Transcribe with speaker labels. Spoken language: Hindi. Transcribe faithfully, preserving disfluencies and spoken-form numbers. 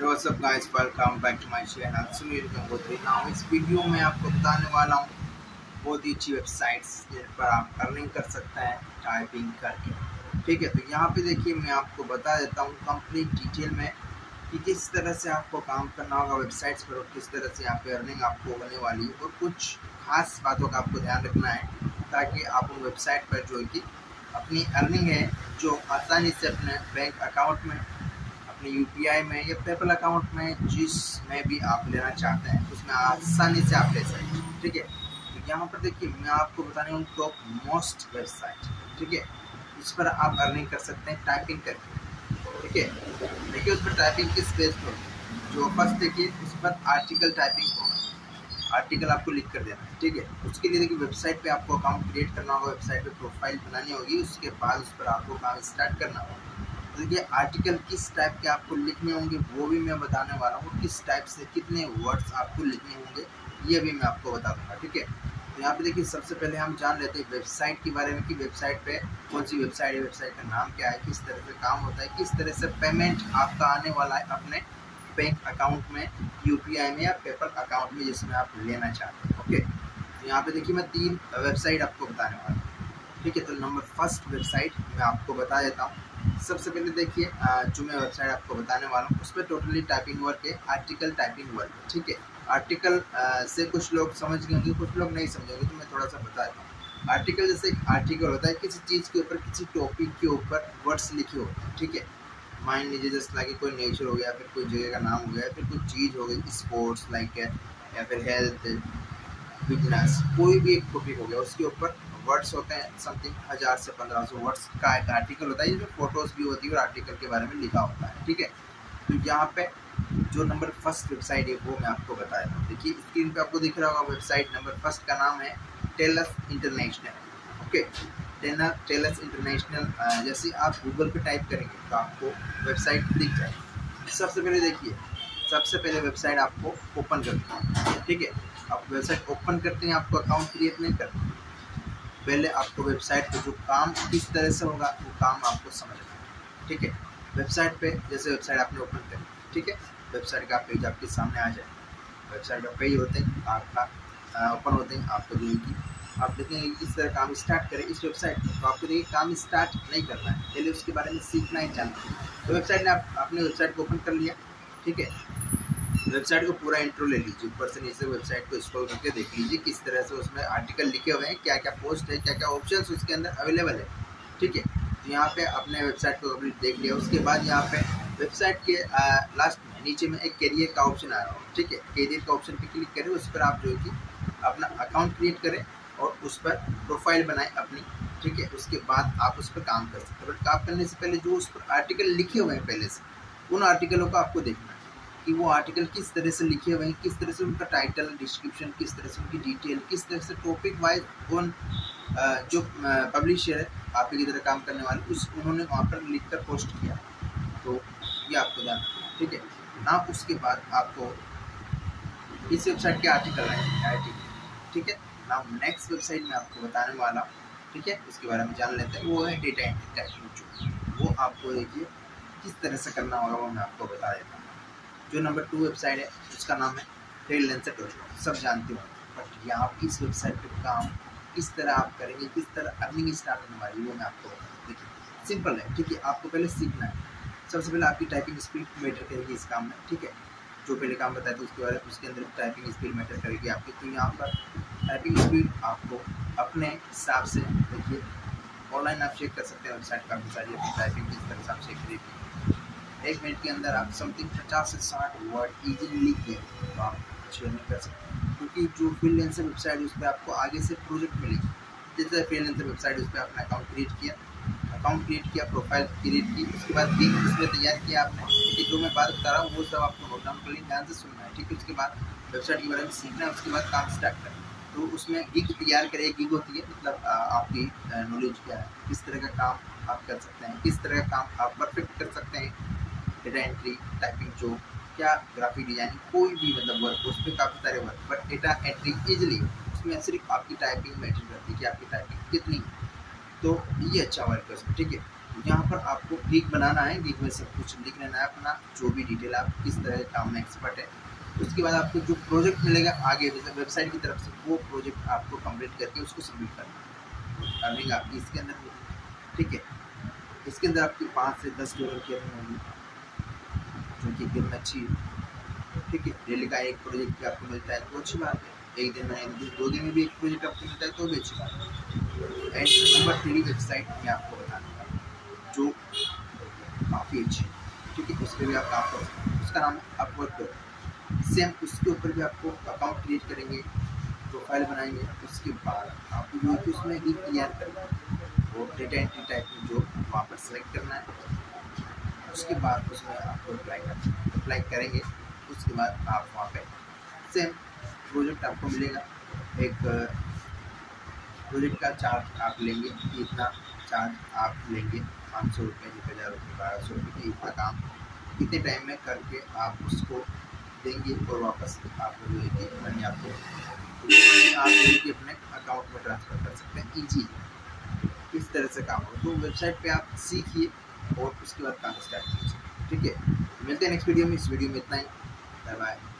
Speaker 1: What's up guys, welcome back to my channel Sunil Gangotri. Now इस वीडियो में आपको बताने वाला हूँ बहुत ही अच्छी वेबसाइट्स जिन पर आप अर्निंग कर सकते हैं टाइपिंग करके। ठीक है, तो यहाँ पे देखिए मैं आपको बता देता हूँ कंप्लीट डिटेल में कि किस तरह से आपको काम करना होगा वेबसाइट्स पर और किस तरह से यहाँ पे अर्निंग आपको होने वाली है, और कुछ खास बातों का आपको ध्यान रखना है ताकि आप उन वेबसाइट पर जो है कि अपनी अर्निंग है जो आसानी से अपने बैंक अकाउंट में, अपने यूपीआई में या पेपल अकाउंट में जिसमें भी आप लेना चाहते हैं उसमें आसानी से आप ले सकते हैं। ठीक है, तो यहाँ पर देखिए मैं आपको बताने हूँ टॉप मोस्ट वेबसाइट। ठीक है, इस पर आप अर्निंग कर सकते हैं टाइपिंग करके। ठीक है, देखिए उस पर टाइपिंग किस पेज पर, जो फर्स्ट देखिए उस पर आर्टिकल टाइपिंग होगा, आर्टिकल आपको लिख कर देना है। ठीक है, उसके लिए देखिए वेबसाइट पे आपको अकाउंट क्रिएट करना होगा, वेबसाइट पे प्रोफाइल बनानी होगी, उसके बाद उस पर आपको काम स्टार्ट करना होगा। तो देखिए आर्टिकल किस टाइप के आपको लिखने होंगे वो भी मैं बताने वाला हूँ, किस टाइप से कितने वर्ड्स आपको लिखने होंगे ये भी मैं आपको बता दूँगा। ठीक है, तो यहाँ पे देखिए सबसे पहले हम जान लेते हैं वेबसाइट के बारे में कि वेबसाइट पे कौन सी वेबसाइट है, वेबसाइट का नाम क्या है, किस तरह से काम होता है, किस तरह से पेमेंट आपका आने वाला है अपने बैंक अकाउंट में, यूपीआई में या पेपल अकाउंट में जिसमें आप लेना चाहते हैं। ओके, तो यहाँ पे देखिए मैं तीन वेबसाइट आपको बताने वाला हूँ। ठीक है, तो नंबर फर्स्ट वेबसाइट मैं आपको बता देता हूँ। सबसे पहले देखिए जो मैं वेबसाइट आपको बताने वाला हूँ उस पर टोटली टाइपिंग वर्क है, आर्टिकल टाइपिंग वर्क है। ठीक है, आर्टिकल से कुछ लोग समझ गए होंगे, कुछ लोग नहीं समझेंगे, तो मैं थोड़ा सा बता देता हूँ। आर्टिकल जैसे एक आर्टिकल होता है, किसी चीज़ के ऊपर, किसी टॉपिक के ऊपर वर्ड्स लिखे होते हैं। ठीक है, मान लीजिए जैसे लाइक कोई नेचर हो गया, फिर कोई जगह का नाम हो गया, फिर कोई चीज़ हो गई, स्पोर्ट्स लाइक है, या फिर हेल्थ, बिजनेस, कोई भी एक टॉपिक हो गया, उसके ऊपर वर्ड्स होते हैं समथिंग हज़ार से पंद्रह सौ वर्ड्स का एक आर्टिकल होता है, जिसमें फोटोज़ भी होती है और आर्टिकल के बारे में लिखा होता है। ठीक है, तो यहाँ पे जो नंबर फर्स्ट वेबसाइट है वो मैं आपको बताया था। देखिए स्क्रीन पे आपको दिख रहा होगा, वेबसाइट नंबर फर्स्ट का नाम है Telus international. Okay, tailor Telus international जैसे आप गूगल पे टाइप करेंगे तो आपको वेबसाइट दिख जाएगी। सबसे पहले देखिए, सबसे पहले वेबसाइट आपको ओपन करनी है। ठीक है, आप वेबसाइट ओपन करते हैं, आपको अकाउंट क्रिएट नहीं करते, पहले आपको वेबसाइट पे जो काम किस तरह से होगा वो काम आपको समझना है। ठीक है, वेबसाइट पे जैसे वेबसाइट आपने ओपन करी, ठीक है, वेबसाइट का पेज आपके सामने आ जाए, वेबसाइट का पेज होते हैं आपका ओपन होते हैं, आपको देखेंगे, आप देखेंगे किस तरह काम स्टार्ट करें इस वेबसाइट पर। तो आपको देखिए काम स्टार्ट नहीं करना है, पहले उसके बारे में सीखना ही जानना है। तो वेबसाइट ने आप अपने वेबसाइट को ओपन कर लिया। ठीक है, वेबसाइट को पूरा इंट्रो ले लीजिए, ऊपर से नीचे वेबसाइट को स्क्रॉल करके देख लीजिए किस तरह से उसमें आर्टिकल लिखे हुए हैं, क्या क्या पोस्ट है, क्या क्या ऑप्शंस उसके अंदर अवेलेबल है। ठीक है, तो यहाँ पे अपने वेबसाइट को कंप्लीट देख लिया। उसके बाद यहाँ पे वेबसाइट के लास्ट में नीचे में एक कैरियर का ऑप्शन आ रहा है। ठीक है, कैरियर का ऑप्शन पे क्लिक करें, उस पर आप जो है कि अपना अकाउंट क्रिएट करें और उस पर प्रोफाइल बनाएं अपनी। ठीक है, उसके बाद आप उस पर काम कर सकते हैं। बट काम करने से पहले जो उस पर आर्टिकल लिखे हुए हैं पहले से, उन आर्टिकलों को आपको देखना है कि वो आर्टिकल किस तरह से लिखे हुए हैं, किस तरह से उनका टाइटल, डिस्क्रिप्शन, किस तरह से उनकी डिटेल, किस तरह से टॉपिक वाइज उन जो पब्लिशर है आपकी की तरह काम करने वाले उस उन्होंने वहाँ पर लिख कर पोस्ट किया। तो ये आपको ध्यान रखना है। ठीक है ना, उसके बाद आपको इस वेबसाइट के आर्टिकल आएंगे। ठीक है ना, नेक्स्ट वेबसाइट मैं आपको बताने वाला हूँ। ठीक है, इसके बारे में जान लेते हैं, वो है डेटा एंट्री टाइपिंग। वो आपको देखिए किस तरह से करना होगा वो मैं आपको बता देता हूँ। जो नंबर टू वेबसाइट है उसका नाम है फ्रीलांसर डॉट कॉम, सब जानते हो, बट यहाँ इस वेबसाइट पे काम किस तरह आप करेंगे, किस तरह अर्निंग स्टार्ट होने वाली वो मैं आपको बता दूँ। देखिए सिंपल है। ठीक है, आपको पहले सीखना है। सबसे पहले आपकी टाइपिंग स्पीड मैटर करेगी इस काम में। ठीक है, जो पहले काम बताया था उसके बारे में, उसके अंदर टाइपिंग स्पीड मैटर करेगी आपकी। तो यहाँ पर टाइपिंग स्पीड आपको अपने हिसाब से देखिए ऑनलाइन आप चेक कर सकते हैं, वेबसाइट काफ़ी सारी अपनी टाइपिंग किस तरह से आप चेक करेगी। एक मिनट के अंदर आप समथिंग पचास से साठ वर्ड इजीली लिख के तो आप शेयर नहीं कर सकते, क्योंकि जो फ्रीलांसर वेबसाइट है उस पर आपको आगे से प्रोजेक्ट मिलेगी। जैसे फ्रीलांसर वेबसाइट उस पर अपना अकाउंट क्रिएट किया, अकाउंट क्रिएट किया, प्रोफाइल क्रिएट की, उसके बाद लिंक उसमें तैयार किया आपने। ठीक है, जो मैं बात बता रहा हूँ वो सब आपको नोट डाउन कर लें, ध्यान से सुनना है। ठीक है, उसके बाद वेबसाइट के बारे में सीखना है, उसके बाद काम स्टार्ट करना है। तो उसमें गिग तैयार करें, गिग होती है मतलब आपकी नॉलेज क्या है, किस तरह का काम आप कर सकते हैं, किस तरह का काम आप परफेक्ट कर सकते हैं। डेटा एंट्री, टाइपिंग, जो क्या ग्राफिक डिजाइनिंग, कोई भी मतलब वर्क, उस पर काफ़ी सारे work, but data entry easily उसमें सिर्फ आपकी टाइपिंग मैटर करती है कि आपकी टाइपिंग कितनी है। तो ये अच्छा वर्क है उसमें। ठीक है, यहाँ पर आपको गीक बनाना है, गीक में सब कुछ लिख लेना है अपना, जो भी डिटेल आप किस तरह के काम में एक्सपर्ट है। उसके बाद आपको जो प्रोजेक्ट मिलेगा आगे वेबसाइट की तरफ से, वो प्रोजेक्ट आपको कंप्लीट करके उसको सबमिट करना है। अर्निंग आपकी इसके अंदर होगी, ठीक है। इसके अंदर आपकी पाँच से दस डॉलर की अर्निंग होगी, जो कि एकदम अच्छी है, ठीक है। डेली का एक प्रोजेक्ट भी आपको मिलता है तो अच्छी बात है, एक दिन में दो दिन में भी एक प्रोजेक्ट आपको मिलता है तो भी अच्छी बात है। एंड नंबर थ्री वेबसाइट मैं आपको बताने वाला हूँ जो काफ़ी अच्छी है, ठीक है। उस पर भी आप काम कर सकते हैं, उसका नाम है अपवर्क। सेम उसके ऊपर भी आपको अकाउंट क्रिएट करेंगे, प्रोफाइल बनाएंगे, उसके बाद आपको जो है उसमें भी क्लियर करना है वो डेटा एंट्री टाइप में जो वहाँ पर सेलेक्ट करना है। उसके बाद उसमें आपको अप्लाई करना अप्लाई करेंगे। उसके बाद आप वहाँ पे सेम प्रोजेक्ट आपको मिलेगा। एक प्रोजेक्ट का चार्ज आप लेंगे, इतना चार्ज आप लेंगे, पाँच सौ रुपये, एक हज़ार रुपये, बारह सौ रुपये, इतना काम कितने टाइम में करके आप उसको देंगे और वापस आपको जो है कि मनी आपको आप जो कि अपने अकाउंट में ट्रांसफ़र कर सकते हैं ईजी। इस तरह से काम हो तो वेबसाइट पे आप सीखिए और उसके बाद काम स्टार्ट कीजिए, ठीक है। मिलते हैं नेक्स्ट वीडियो में। इस वीडियो में इतना ही, बाय बाय।